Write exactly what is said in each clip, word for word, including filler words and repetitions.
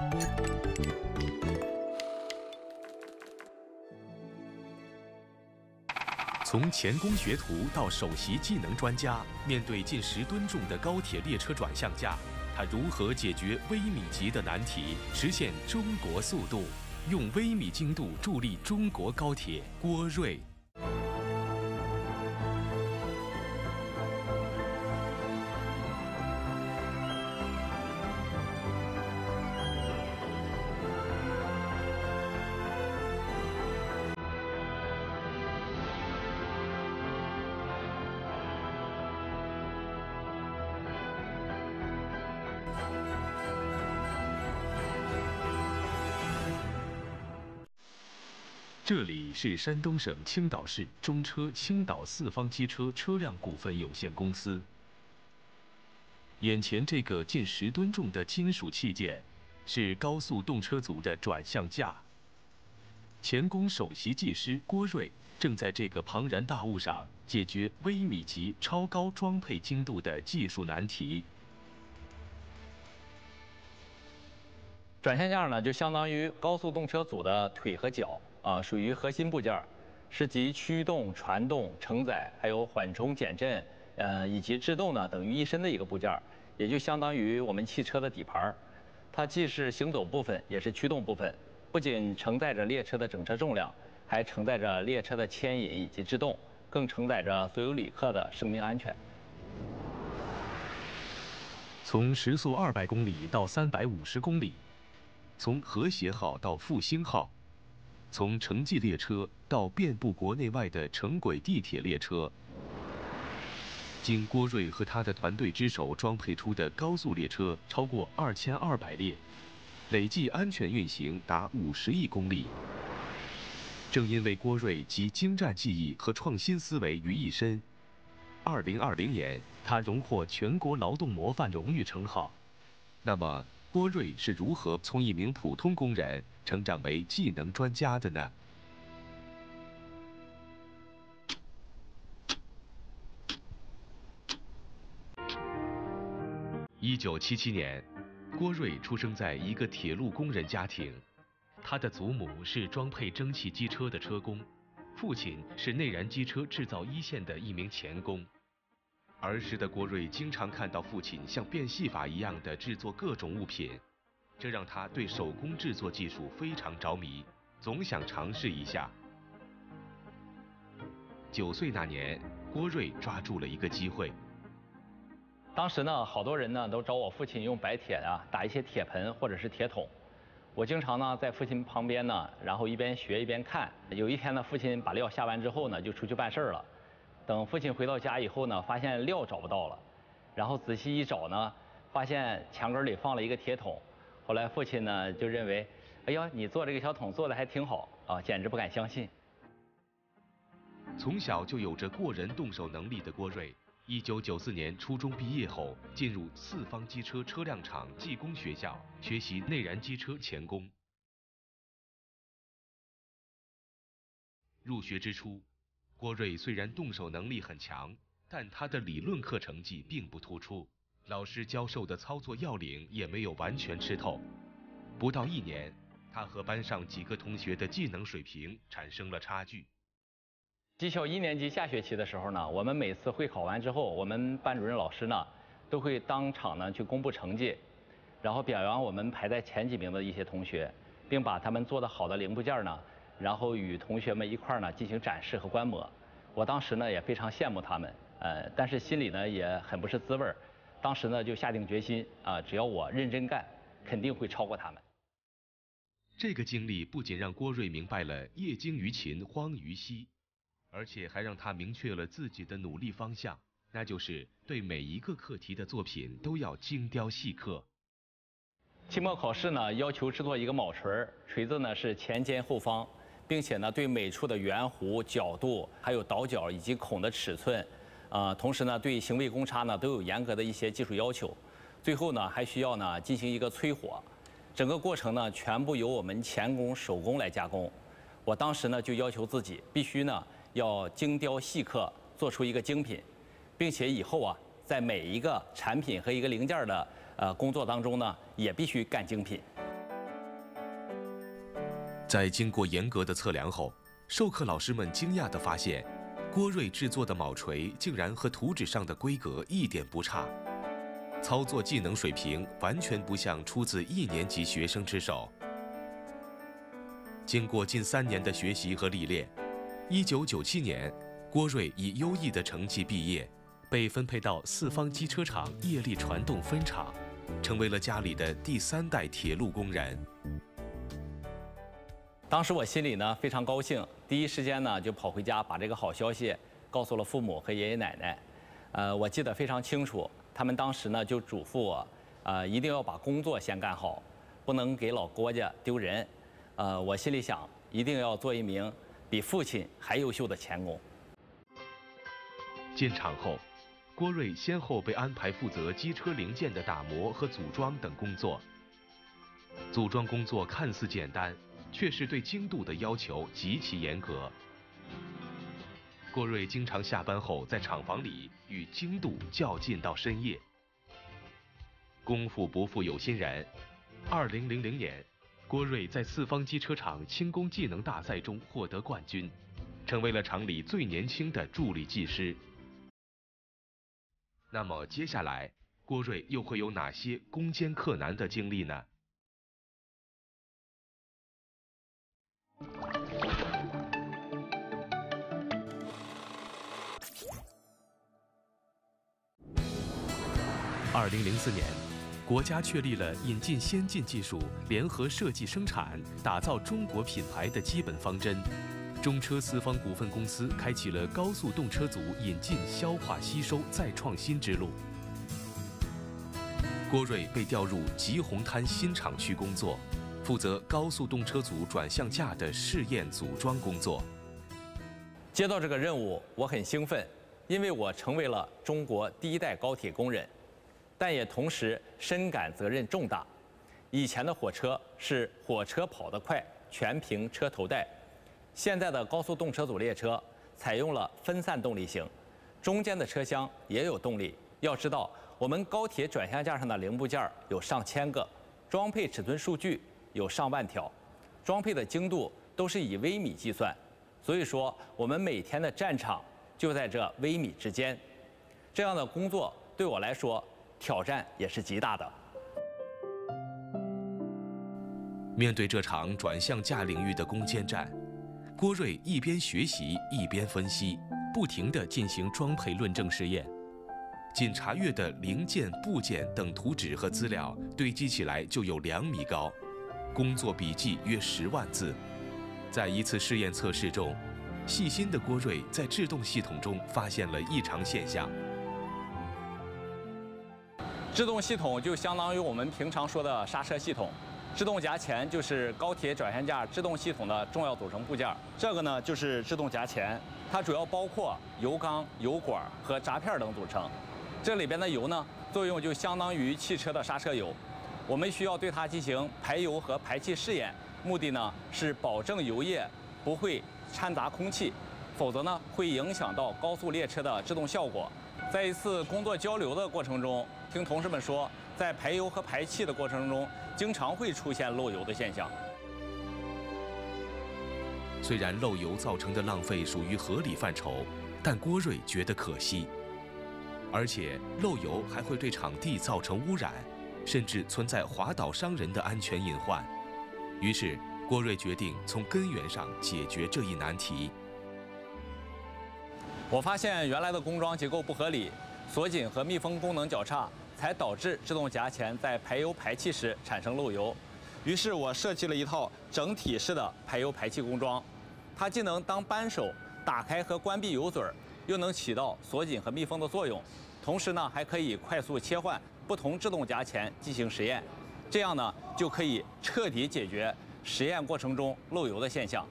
从钳工学徒到首席技能专家，面对近十吨重的高铁列车转向架，他如何解决微米级的难题，实现中国速度？用微米精度助力中国高铁，郭瑞。 这里是山东省青岛市中车青岛四方机车车辆股份有限公司。眼前这个近十吨重的金属器件，是高速动车组的转向架。钳工首席技师郭瑞正在这个庞然大物上解决微米级超高装配精度的技术难题。 转向架呢，就相当于高速动车组的腿和脚。 啊，属于核心部件，是集驱动、传动、承载，还有缓冲减震，呃，以及制动呢等于一身的一个部件，也就相当于我们汽车的底盘。它既是行走部分，也是驱动部分，不仅承载着列车的整车重量，还承载着列车的牵引以及制动，更承载着所有旅客的生命安全。 从时速二百公里到三百五十公里，从和谐号到复兴号。 从城际列车到遍布国内外的城轨地铁列车，经郭瑞和他的团队之手装配出的高速列车超过二千二百列，累计安全运行达五十亿公里。正因为郭瑞集精湛技艺和创新思维于一身，二零二零年他荣获全国劳动模范荣誉称号。那么，郭瑞是如何从一名普通工人 成长为技能专家的呢？一九七七年，郭瑞出生在一个铁路工人家庭，他的祖母是装配蒸汽机车的车工，父亲是内燃机车制造一线的一名钳工。儿时的郭瑞经常看到父亲像变戏法一样的制作各种物品。 这让他对手工制作技术非常着迷，总想尝试一下。九岁那年，郭瑞抓住了一个机会。 当时呢，好多人呢都找我父亲用白铁啊打一些铁盆或者是铁桶。我经常呢在父亲旁边呢，然后一边学一边看。有一天呢，父亲把料下完之后呢，就出去办事了。等父亲回到家以后呢，发现料找不到了，然后仔细一找呢，发现墙根里放了一个铁桶。 后来父亲呢就认为，哎呀，你做这个小桶做的还挺好啊，简直不敢相信。 从小就有着过人动手能力的郭瑞，一九九四年初中毕业后，进入四方机车车辆厂技工学校学习内燃机车钳工。入学之初，郭瑞虽然动手能力很强，但他的理论课成绩并不突出。 老师教授的操作要领也没有完全吃透，不到一年，他和班上几个同学的技能水平产生了差距。 技校一年级下学期的时候呢，我们每次会考完之后，我们班主任老师呢都会当场呢去公布成绩，然后表扬我们排在前几名的一些同学，并把他们做的好的零部件呢，然后与同学们一块儿呢进行展示和观摩。我当时呢也非常羡慕他们，呃，但是心里呢也很不是滋味儿。 当时呢，就下定决心啊，只要我认真干，肯定会超过他们。 这个经历不仅让郭瑞明白了“业精于勤，荒于嬉”，而且还让他明确了自己的努力方向，那就是对每一个课题的作品都要精雕细刻。 期末考试呢，要求制作一个铆锤，锤子呢是前尖后方，并且呢对每处的圆弧、角度，还有倒角以及孔的尺寸。 呃，同时呢，对行位公差呢都有严格的一些技术要求，最后呢还需要呢进行一个淬火，整个过程呢全部由我们钳工手工来加工。我当时呢就要求自己必须呢要精雕细刻，做出一个精品，并且以后啊在每一个产品和一个零件的呃工作当中呢也必须干精品。 在经过严格的测量后，授课老师们惊讶地发现，郭瑞制作的铆锤竟然和图纸上的规格一点不差，操作技能水平完全不像出自一年级学生之手。经过近三年的学习和历练，一九九七年，郭瑞以优异的成绩毕业，被分配到四方机车厂业力传动分厂，成为了家里的第三代铁路工人。 当时我心里呢非常高兴，第一时间呢就跑回家把这个好消息告诉了父母和爷爷奶奶。呃，我记得非常清楚，他们当时呢就嘱咐我，呃，一定要把工作先干好，不能给老郭家丢人。呃，我心里想，一定要做一名比父亲还优秀的钳工。 进厂后，郭瑞先后被安排负责机车零件的打磨和组装等工作。组装工作看似简单，却是对精度的要求极其严格。郭瑞经常下班后在厂房里与精度较劲到深夜。功夫不负有心人，二零零零年，郭瑞在四方机车厂轻工技能大赛中获得冠军，成为了厂里最年轻的助理技师。那么接下来，郭瑞又会有哪些攻坚克难的经历呢？二零零四年，国家确立了引进先进技术、联合设计生产、打造中国品牌的基本方针。中车四方股份公司开启了高速动车组引进、消化、吸收再创新之路。郭瑞被调入吉红滩新厂区工作，负责高速动车组转向架的试验组装工作。 接到这个任务，我很兴奋，因为我成为了中国第一代高铁工人，但也同时深感责任重大。以前的火车是火车跑得快，全凭车头带。现在的高速动车组列车采用了分散动力型，中间的车厢也有动力。要知道，我们高铁转向架上的零部件有上千个，装配尺寸数据有上万条，装配的精度都是以微米计算。所以说，我们每天的战场就在这微米之间。这样的工作对我来说挑战也是极大的。 面对这场转向架领域的攻坚战，郭瑞一边学习一边分析，不停地进行装配论证试验。仅查阅的零件、部件等图纸和资料堆积起来就有两米高，工作笔记约十万字。在一次试验测试中，细心的郭瑞在制动系统中发现了异常现象。 制动系统就相当于我们平常说的刹车系统。制动夹钳就是高铁转向架制动系统的重要组成部件。这个呢就是制动夹钳，它主要包括油缸、油管和闸片等组成。这里边的油呢，作用就相当于汽车的刹车油。我们需要对它进行排油和排气试验，目的呢是保证油液不会掺杂空气，否则呢会影响到高速列车的制动效果。在一次工作交流的过程中，听同事们说，在排油和排气的过程中，经常会出现漏油的现象。 虽然漏油造成的浪费属于合理范畴，但郭瑞觉得可惜。而且漏油还会对场地造成污染，甚至存在滑倒伤人的安全隐患。于是，郭瑞决定从根源上解决这一难题。 我发现原来的工装结构不合理，锁紧和密封功能较差，才导致制动夹钳在排油排气时产生漏油。于是我设计了一套整体式的排油排气工装，它既能当扳手打开和关闭油嘴，又能起到锁紧和密封的作用，同时呢还可以快速切换不同制动夹钳进行实验，这样呢就可以彻底解决实验过程中漏油的现象。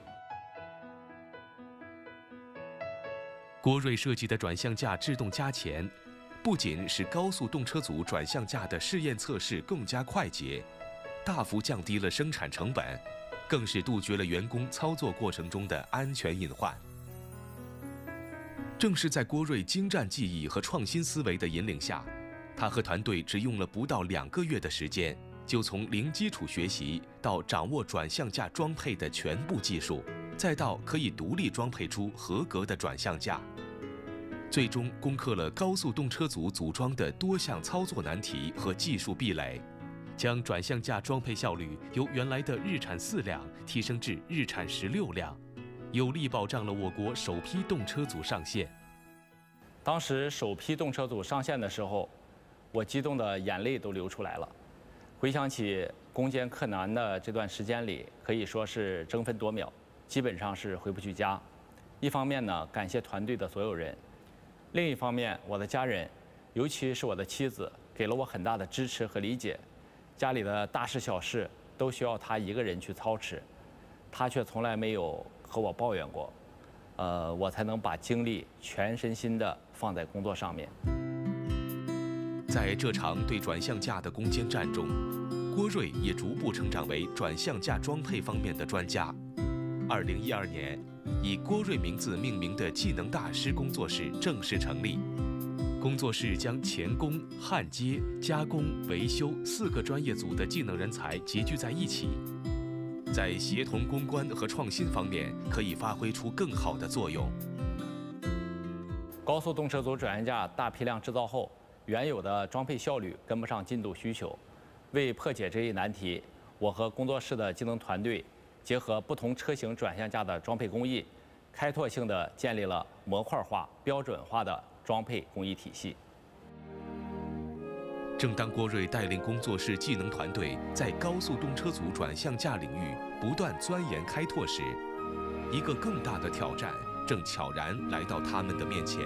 郭瑞设计的转向架制动夹钳，不仅使高速动车组转向架的试验测试更加快捷，大幅降低了生产成本，更是杜绝了员工操作过程中的安全隐患。正是在郭瑞精湛技艺和创新思维的引领下，他和团队只用了不到两个月的时间， 就从零基础学习到掌握转向架装配的全部技术，再到可以独立装配出合格的转向架，最终攻克了高速动车组组装的多项操作难题和技术壁垒，将转向架装配效率由原来的日产四辆提升至日产十六辆，有力保障了我国首批动车组上线。 当时首批动车组上线的时候，我激动的眼泪都流出来了。回想起攻坚克难的这段时间里，可以说是争分夺秒，基本上是回不去家。一方面呢，感谢团队的所有人；另一方面，我的家人，尤其是我的妻子，给了我很大的支持和理解。家里的大事小事都需要她一个人去操持，她却从来没有和我抱怨过。呃，我才能把精力全身心的放在工作上面。 在这场对转向架的攻坚战中，郭瑞也逐步成长为转向架装配方面的专家。二零一二年，以郭瑞名字命名的技能大师工作室正式成立。工作室将钳工、焊接、加工、维修四个专业组的技能人才集聚在一起，在协同攻关和创新方面可以发挥出更好的作用。 高速动车组转向架大批量制造后，原有的装配效率跟不上进度需求。为破解这一难题，我和工作室的技能团队结合不同车型转向架的装配工艺，开拓性的建立了模块化、标准化的装配工艺体系。 正当郭瑞带领工作室技能团队在高速动车组转向架领域不断钻研开拓时，一个更大的挑战正悄然来到他们的面前。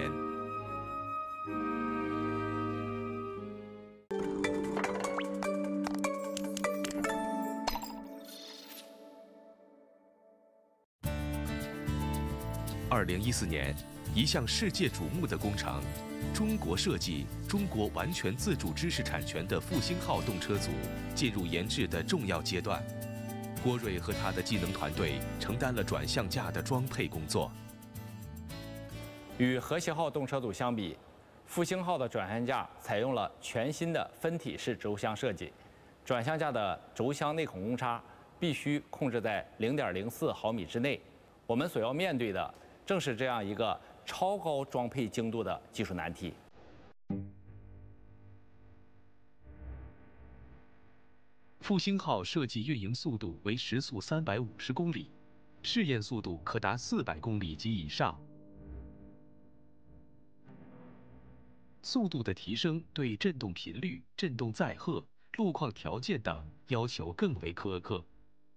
二零一四年，一项世界瞩目的工程——中国设计、中国完全自主知识产权的复兴号动车组进入研制的重要阶段。郭瑞和他的技能团队承担了转向架的装配工作。 与和谐号动车组相比，复兴号的转向架采用了全新的分体式轴箱设计，转向架的轴箱内孔公差必须控制在零点零四毫米之内。我们所要面对的正是这样一个超高装配精度的技术难题。 复兴号设计运营速度为时速三百五十公里，试验速度可达四百公里及以上。速度的提升对振动频率、振动载荷、路况条件等要求更为苛刻。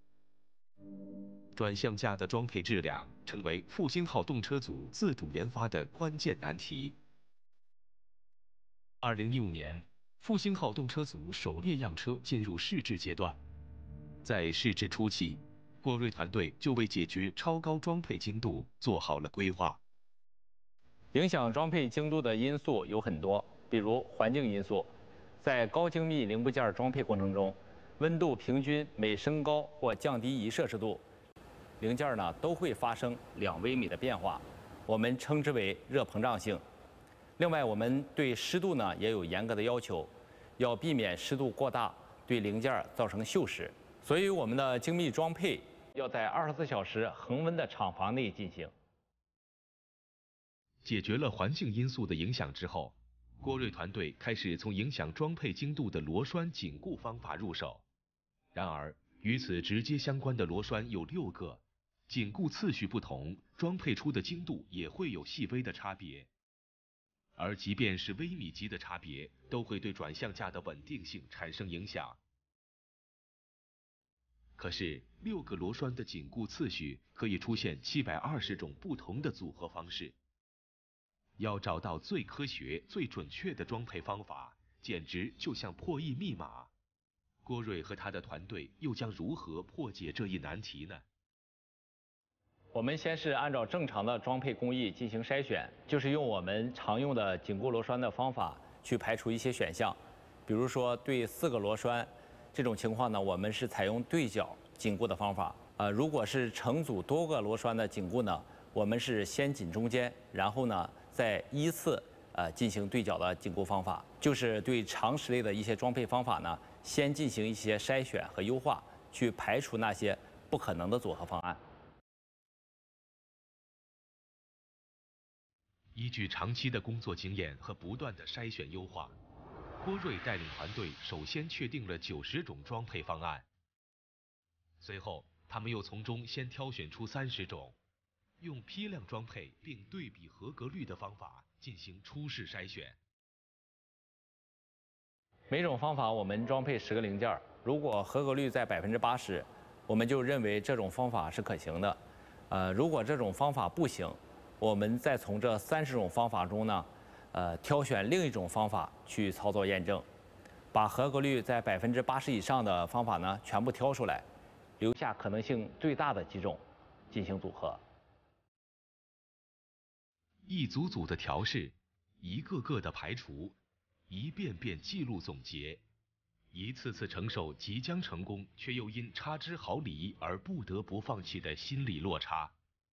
转向架的装配质量成为复兴号动车组自主研发的关键难题。二零一五年，复兴号动车组首列样车进入试制阶段。在试制初期，郭瑞团队就为解决超高装配精度做好了规划。 影响装配精度的因素有很多，比如环境因素。在高精密零部件装配过程中，温度平均每升高或降低一摄氏度，零件呢都会发生两微米的变化，我们称之为热膨胀性。另外，我们对湿度呢也有严格的要求，要避免湿度过大对零件造成锈蚀。所以，我们的精密装配要在二十四小时恒温的厂房内进行。 解决了环境因素的影响之后，郭瑞团队开始从影响装配精度的螺栓紧固方法入手。然而，与此直接相关的螺栓有六个，紧固次序不同，装配出的精度也会有细微的差别。而即便是微米级的差别，都会对转向架的稳定性产生影响。可是，六个螺栓的紧固次序可以出现七百二十种不同的组合方式。要找到最科学、最准确的装配方法，简直就像破译密码。郭瑞和他的团队又将如何破解这一难题呢？ 我们先是按照正常的装配工艺进行筛选，就是用我们常用的紧固螺栓的方法去排除一些选项。比如说，对四个螺栓这种情况呢，我们是采用对角紧固的方法。呃，如果是成组多个螺栓的紧固呢，我们是先紧中间，然后呢再依次呃进行对角的紧固方法。就是对常识类的一些装配方法呢， 先进行一些筛选和优化，去排除那些不可能的组合方案。 依据长期的工作经验和不断的筛选优化，郭瑞带领团队首先确定了九十种装配方案。随后，他们又从中先挑选出三十种，用批量装配并对比合格率的方法进行初试筛选。 每种方法我们装配十个零件，如果合格率在百分之八十，我们就认为这种方法是可行的。呃，如果这种方法不行，我们再从这三十种方法中呢，呃，挑选另一种方法去操作验证，把合格率在百分之八十以上的方法呢全部挑出来，留下可能性最大的几种进行组合。 一组组的调试，一个个的排除，一遍遍记录总结，一次次承受即将成功却又因差之毫厘而不得不放弃的心理落差。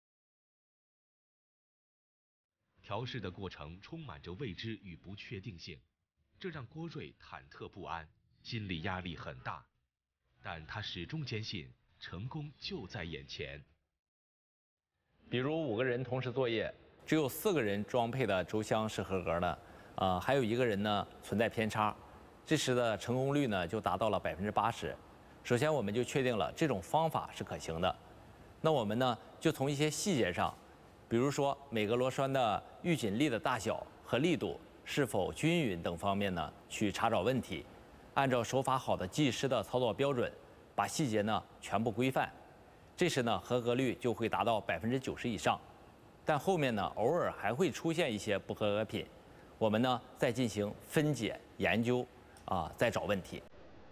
调试的过程充满着未知与不确定性，这让郭瑞忐忑不安，心理压力很大。但他始终坚信成功就在眼前。 比如五个人同时作业，只有四个人装配的轴箱是合格的，呃，还有一个人呢存在偏差，这时的成功率呢就达到了百分之八十。首先我们就确定了这种方法是可行的，那我们呢就从一些细节上，比如说每个螺栓的预紧力的大小和力度是否均匀等方面呢，去查找问题，按照手法好的技师的操作标准，把细节呢全部规范，这时呢合格率就会达到百分之九十以上。但后面呢偶尔还会出现一些不合格品，我们呢再进行分解研究啊，再找问题。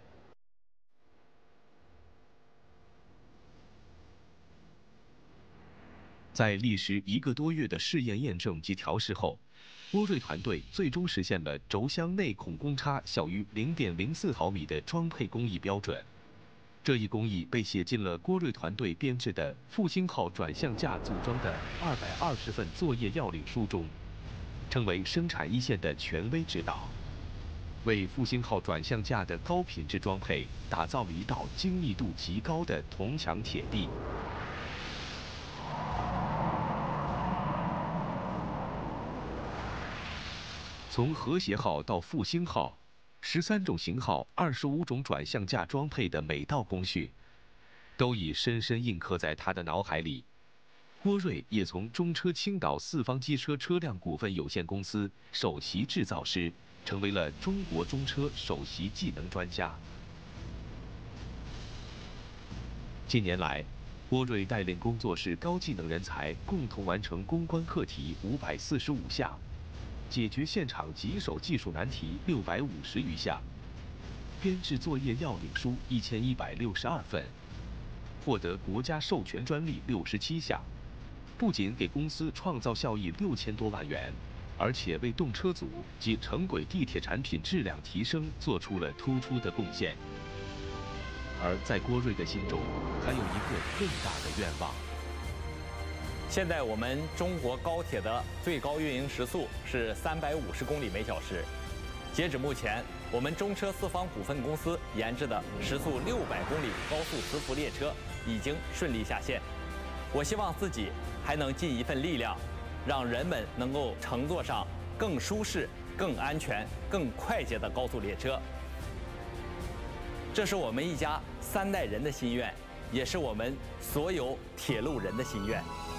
在历时一个多月的试验验证及调试后，郭瑞团队最终实现了轴箱内孔公差小于 零点零四毫米的装配工艺标准。这一工艺被写进了郭瑞团队编制的复兴号转向架组装的二百二十份作业要领书中，成为生产一线的权威指导，为复兴号转向架的高品质装配打造了一道精密度极高的铜墙铁壁。从和谐号到复兴号，十三种型号、二十五种转向架装配的每道工序，都已深深印刻在他的脑海里。郭瑞也从中车青岛四方机车车辆股份有限公司首席制造师，成为了中国中车首席技能专家。近年来，郭瑞带领工作室高技能人才共同完成攻关课题五百四十五项，解决现场棘手技术难题六百五十余项，编制作业要领书一千一百六十二份，获得国家授权专利六十七项，不仅给公司创造效益六千多万元，而且为动车组及城轨地铁产品质量提升做出了突出的贡献。而在郭瑞的心中，还有一个更大的愿望。 现在我们中国高铁的最高运营时速是三百五十公里每小时。截止目前，我们中车四方股份公司研制的时速六百公里高速磁浮列车已经顺利下线。我希望自己还能尽一份力量，让人们能够乘坐上更舒适、更安全、更快捷的高速列车。这是我们一家三代人的心愿，也是我们所有铁路人的心愿。